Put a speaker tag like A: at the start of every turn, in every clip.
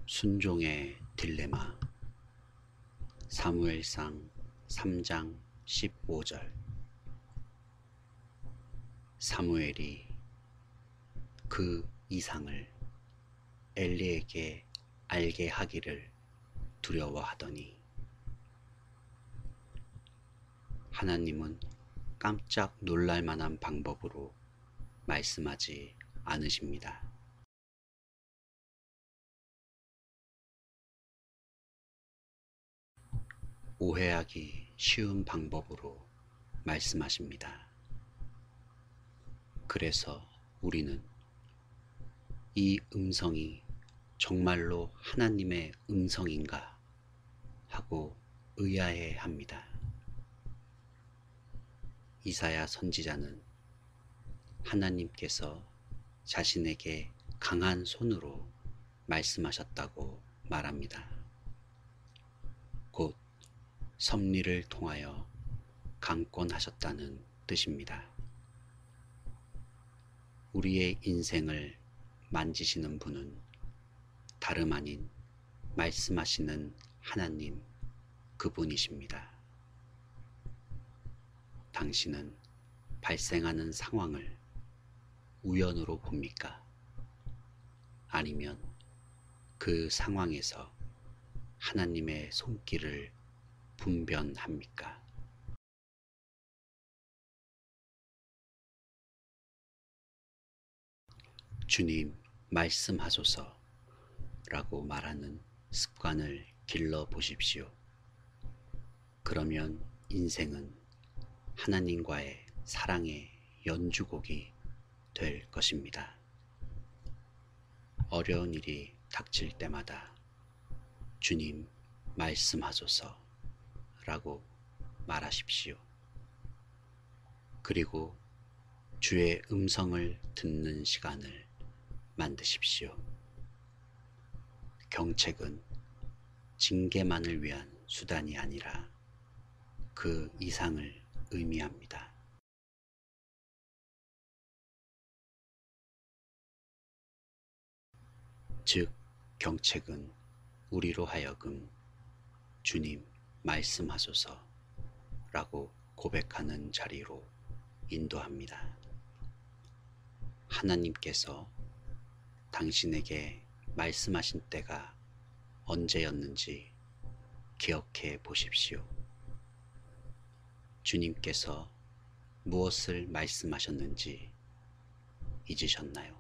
A: 순종의 딜레마. 사무엘상 3장 15절. 사무엘이 그 이상을 엘리에게 알게 하기를 두려워하더니 하나님은 깜짝 놀랄 만한 방법으로 말씀하지 않으십니다. 오해하기 쉬운 방법으로 말씀하십니다. 그래서 우리는 이 음성이 정말로 하나님의 음성인가 하고 의아해 합니다. 이사야 선지자는 하나님께서 자신에게 강한 손으로 말씀하셨다고 말합니다. 곧 섭리를 통하여 강권하셨다는 뜻입니다. 우리의 인생을 만지시는 분은 다름 아닌 말씀하시는 하나님 그분이십니다. 당신은 발생하는 상황을 우연으로 봅니까? 아니면 그 상황에서 하나님의 손길을 분별합니까? 주님 말씀하소서 라고 말하는 습관을 길러 보십시오. 그러면 인생은 하나님과의 사랑의 연주곡이 될 것입니다. 어려운 일이 닥칠 때마다 주님 말씀하소서 라고 말하십시오. 그리고 주의 음성을 듣는 시간을 만드십시오. 경책은 징계만을 위한 수단이 아니라 그 이상을 의미합니다. 즉, 경책은 우리로 하여금 주님 말씀하소서 라고 고백하는 자리로 인도합니다. 하나님께서 당신에게 말씀하신 때가 언제였는지 기억해 보십시오. 주님께서 무엇을 말씀하셨는지 잊으셨나요?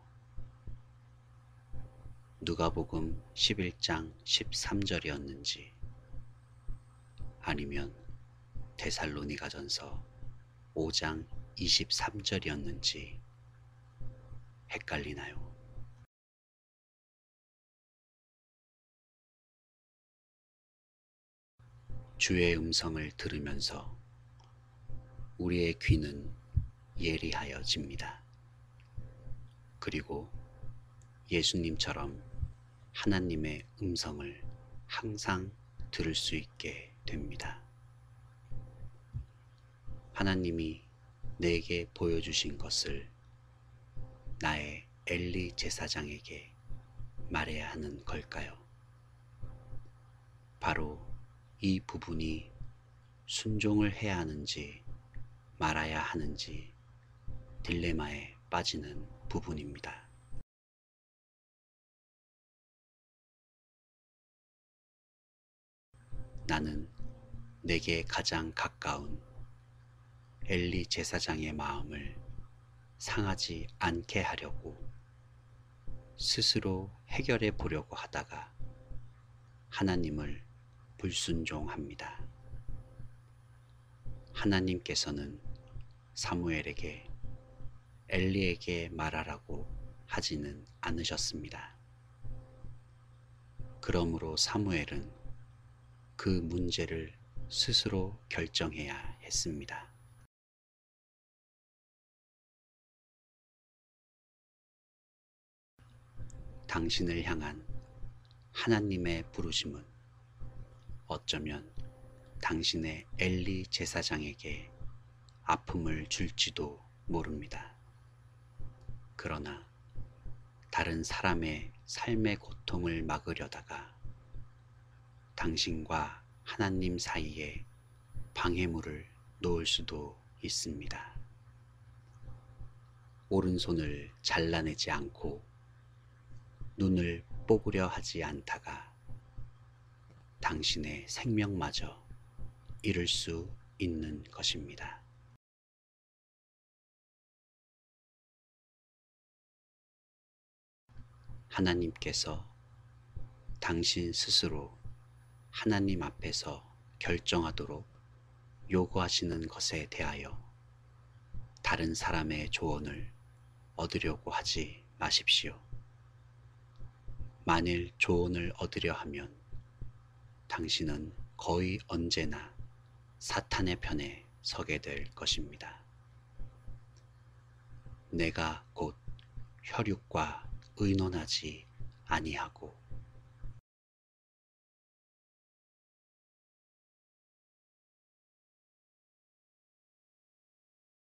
A: 누가복음 11장 13절이었는지 아니면 데살로니가전서 5장 23절이었는지 헷갈리나요? 주의 음성을 들으면서 우리의 귀는 예리하여집니다. 그리고 예수님처럼 하나님의 음성을 항상 들을 수 있게 됩니다. 하나님이 내게 보여주신 것을 나의 엘리 제사장에게 말해야 하는 걸까요? 바로 이 부분이 순종을 해야 하는지 말아야 하는지 딜레마에 빠지는 부분입니다. 나는 내게 가장 가까운 엘리 제사장의 마음을 상하지 않게 하려고 스스로 해결해 보려고 하다가 하나님을 불순종합니다. 하나님께서는 사무엘에게 엘리에게 말하라고 하지는 않으셨습니다. 그러므로 사무엘은 그 문제를 스스로 결정해야 했습니다. 당신을 향한 하나님의 부르심은 어쩌면 당신의 엘리 제사장에게 아픔을 줄지도 모릅니다. 그러나 다른 사람의 삶의 고통을 막으려다가 당신과 하나님 사이에 방해물을 놓을 수도 있습니다. 오른손을 잘라내지 않고 눈을 뽑으려 하지 않다가 당신의 생명마저 잃을 수 있는 것입니다. 하나님께서 당신 스스로 하나님 앞에서 결정하도록 요구하시는 것에 대하여 다른 사람의 조언을 얻으려고 하지 마십시오. 만일 조언을 얻으려 하면 당신은 거의 언제나 사탄의 편에 서게 될 것입니다. 내가 곧 혈육과 의논하지 아니하고